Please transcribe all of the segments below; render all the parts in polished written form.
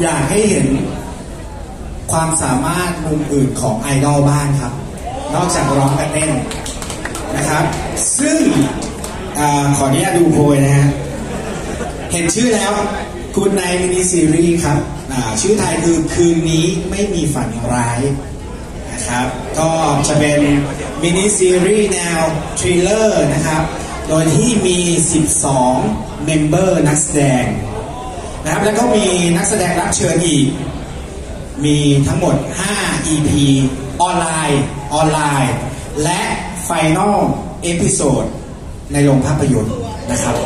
อยากให้เห็นความสามารถมุมอื่นของไอดอลบ้างครับนอกจากร้องกับเต้นนะครับซึ่งขออนุญาตดูโพยนะฮะเห็นชื่อแล้วคุณในมินิซีรีส์ครับชื่อไทยคือคืนนี้ไม่มีฝันร้ายนะครับก็จะเป็นมินิซีรีส์แนวทริลเลอร์นะครับโดยที่มี12เมมเบอร์นักแสดงนะครับแล้วก็มีนักแสดงรับเชิญอีกมีทั้งหมด5 EP ออนไลน์และไฟนอลเอพิโซดในโรงภาพยนตร์นะครับ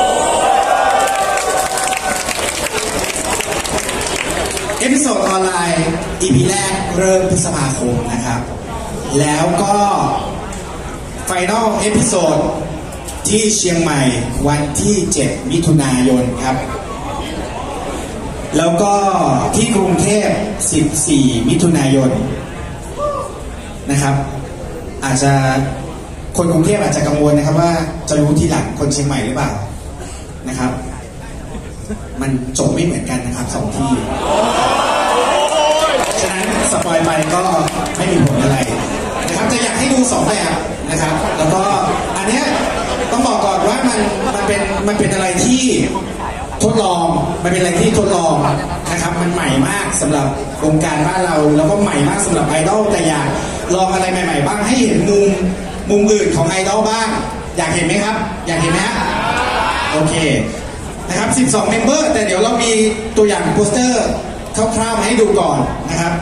เอพิโซดออนไลน์ EP แรกเริ่มพฤษภาคมนะครับแล้วก็ไฟนอลเอพิโซดที่เชียงใหม่วันที่7มิถุนายนครับแล้วก็ที่กรุงเทพ14มิถุนายนนะครับอาจจะคนกรุงเทพอาจจะกังวลนะครับว่าจะรู้ทีหลังคนเชียงใหม่หรือเปล่านะครับมันจบไม่เหมือนกันนะครับ2ที่ฉะนั้นสปอยไปก็ไม่มีผลอะไรนะครับจะอยากให้ดู2แบบนะครับแล้วก็อันเนี้ยต้องบอกก่อนว่ามันเป็นอะไรที่ทดลองมันเป็นอะไรที่ทดลองนะครับมันใหม่มากสำหรับวงการบ้านเราแล้วก็ใหม่มากสำหรับไอดอลแต่อยากลองอะไรใหม่ๆบ้างให้เห็นมุมอื่นของไอดอลบ้างอยากเห็นไหมครับอยากเห็นไหมฮะโอเคนะครับ12เมมเบอร์แต่เดี๋ยวเรามีตัวอย่างโปสเตอร์คร่าวๆมาให้ดูก่อนนะครับ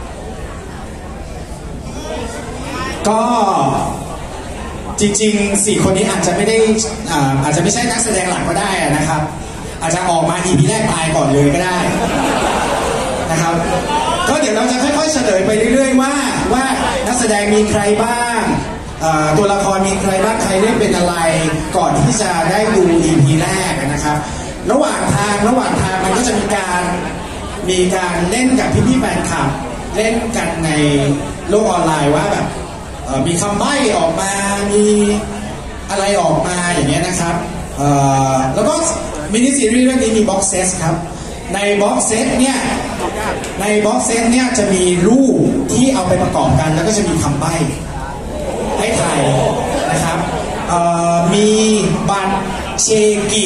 ก็จริงๆ4คนนี้อาจจะไม่ได้อาจจะไม่ใช่นักแสดงหลักก็ได้นะครับอาจจะออกมา EP แรกตายก่อนเลยก็ได้นะครับก็เดี๋ยวเราจะค่อยๆเฉลยไปเรื่อยๆว่านักแสดงมีใครบ้างตัวละครมีใครบ้างใครเล่นเป็นอะไรก่อนที่จะได้ดู EP แรกนะครับระหว่างทางมันก็จะมีการเล่นกับพี่ๆแฟนคลับเล่นกันในโลกออนไลน์ว่าแบบมีคำใบ้ออกมามีอะไรออกมาอย่างเงี้ยนะครับแล้วก็มินิซีรีส์เรื่องนี้มีบ็อกเซตครับในบ็อกเซตเนี่ยจะมีรูปที่เอาไปประกอบกันแล้วก็จะมีคำใบ้ให้ถ่ายนะครับมีบัตรเชกิ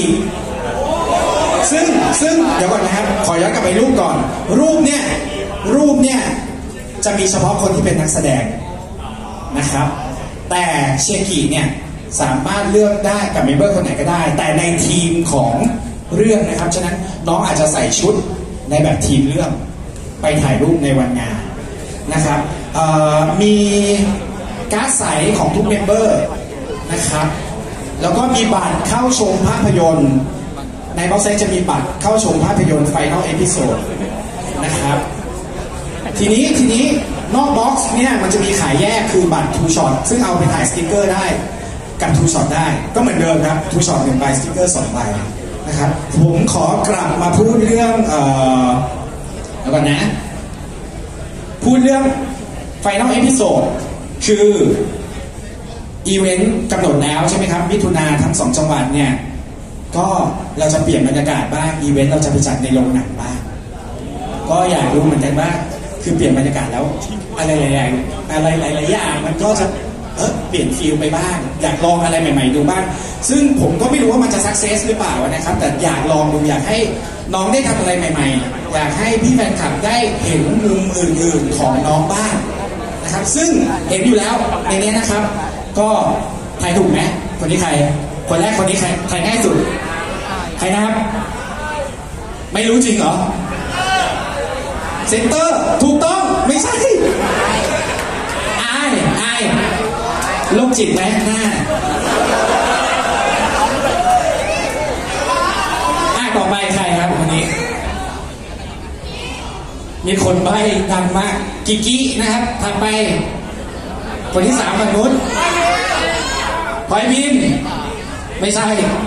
ซึ่งเดี๋ยวก่อนนะครับขอย้อนกลับไปรูปก่อนรูปเนี่ยจะมีเฉพาะคนที่เป็นนักแสดงนะครับแต่เชกิเนี่ยสามารถเลือกได้กับเมมเบอร์คนไหนก็ได้แต่ในทีมของเรื่องนะครับฉะนั้นน้องอาจจะใส่ชุดในแบบทีมเรื่องไปถ่ายรูปในวันงานนะครับมีการ์ดใสของทุกเมมเบอร์นะครับแล้วก็มีบัตรเข้าชมภาพยนตร์ในบ็อกเซตจะมีบัตรเข้าชมภาพยนตร์ไฟนอลเอพิโซดนะครับทีนี้นอกบ็อกซ์เนี่ยมันจะมีขายแยกคือบัตร 2 ช็อตซึ่งเอาไปถ่ายสติ๊กเกอร์ได้กับ 2 ช็อตได้ก็เหมือนเดิมครับ 2 ช็อต 1 ใบสติ๊กเกอร์ 2 ใบนะครับผมขอกลับมาพูดเรื่องแล้วก่อนนะพูดเรื่องไฟนอลเอพิโซดคืออีเวนต์กำหนดแล้วใช่ไหมครับมิถุนาทั้ง2จังหวัดเนี่ยก็เราจะเปลี่ยนบรรยากาศบ้างอีเวนต์เราจะไปจัดในโรงหนังบ้างก็อยากรู้เหมือนกันว่าคือเปลี่ยนบรรยากาศแล้วอะไรหลายอย่างมันก็จะเปลี่ยนฟีลไปบ้างอยากลองอะไรใหม่ๆดูบ้างซึ่งผมก็ไม่รู้ว่ามันจะสักเซสหรือเปล่านะครับแต่อยากลองดูอยากให้น้องได้ทำอะไรใหม่ๆอยากให้พี่แฟนคลับได้เห็นมุมอื่นๆของน้องบ้างนะครับซึ่งเห็นอยู่แล้วในนี้นะครับก็ทายถูกไหมคนนี้ใครคนแรกคนนี้ใครง่ายสุดใครนะครับไม่รู้จริงเหรอเซนเตอร์ถูกต้องไม่ใช่อายโรคจิตไหมหน้าต่อไปใครครับคนนี้มีคนใบ้ดังมากกิกินะครับถัดไปคนที่3ฝั่งนู้นพลอยพิมไม่ใช่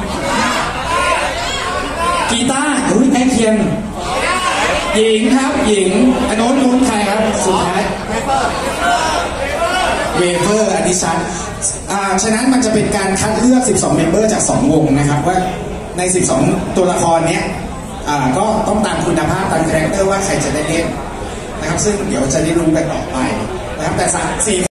กีตาร์ใกล้เคียงหญิงครับหญิงอันโน้นใครครับสุดท้ายเวเฟอร์อดิชันฉะนั้นมันจะเป็นการคัดเลือก12เมมเบอร์จาก2วงนะครับว่าใน12ตัวละครเนี้ยก็ต้องตามคุณภาพตามคาแรคเตอร์ว่าใครจะได้เล่นนะครับซึ่งเดี๋ยวจะได้รู้กันต่อไปนะครับแต่4